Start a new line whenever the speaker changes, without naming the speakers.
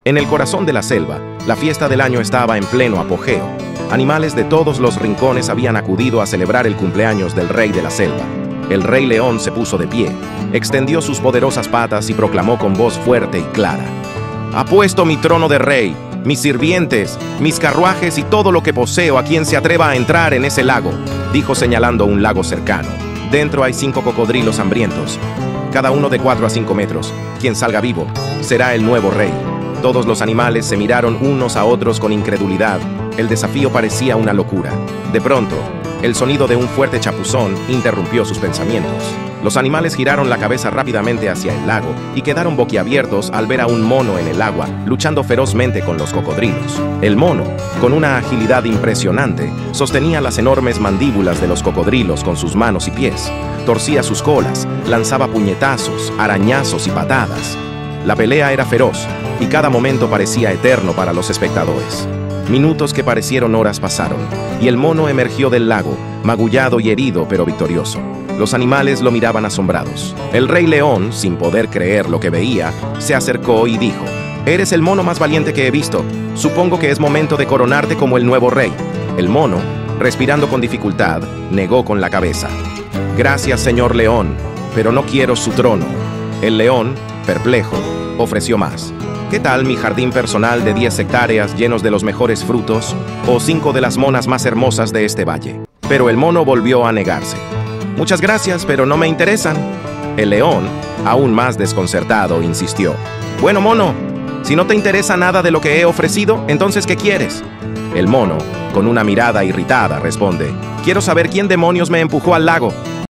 En el corazón de la selva, la fiesta del año estaba en pleno apogeo. Animales de todos los rincones habían acudido a celebrar el cumpleaños del rey de la selva. El rey león se puso de pie, extendió sus poderosas patas y proclamó con voz fuerte y clara: «Apuesto mi trono de rey, mis sirvientes, mis carruajes y todo lo que poseo a quien se atreva a entrar en ese lago», dijo señalando un lago cercano. «Dentro hay 5 cocodrilos hambrientos, cada uno de 4 a 5 metros. Quien salga vivo será el nuevo rey». Todos los animales se miraron unos a otros con incredulidad. El desafío parecía una locura. De pronto, el sonido de un fuerte chapuzón interrumpió sus pensamientos. Los animales giraron la cabeza rápidamente hacia el lago y quedaron boquiabiertos al ver a un mono en el agua, luchando ferozmente con los cocodrilos. El mono, con una agilidad impresionante, sostenía las enormes mandíbulas de los cocodrilos con sus manos y pies. Torcía sus colas, lanzaba puñetazos, arañazos y patadas. La pelea era feroz y cada momento parecía eterno para los espectadores. Minutos que parecieron horas pasaron, y el mono emergió del lago, magullado y herido pero victorioso. Los animales lo miraban asombrados. El rey león, sin poder creer lo que veía, se acercó y dijo: «Eres el mono más valiente que he visto. Supongo que es momento de coronarte como el nuevo rey». El mono, respirando con dificultad, negó con la cabeza: «Gracias, señor león, pero no quiero su trono». El león, perplejo, ofreció más. «¿Qué tal mi jardín personal de 10 hectáreas llenos de los mejores frutos? ¿O 5 de las monas más hermosas de este valle?». Pero el mono volvió a negarse. «Muchas gracias, pero no me interesan». El león, aún más desconcertado, insistió: «Bueno, mono, si no te interesa nada de lo que he ofrecido, entonces ¿qué quieres?». El mono, con una mirada irritada, responde: «Quiero saber quién demonios me empujó al lago».